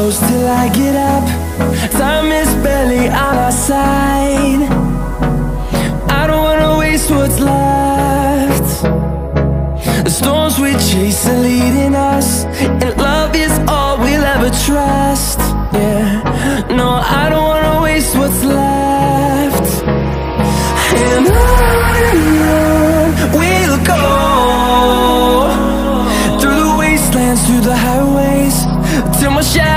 close till I get up. Time is barely on our side. I don't wanna waste what's left. The storms we chase are leading us, and love is all we'll ever trust. Yeah, no, I don't wanna waste what's left. And on we'll go, through the wastelands, through the highways, till my shadow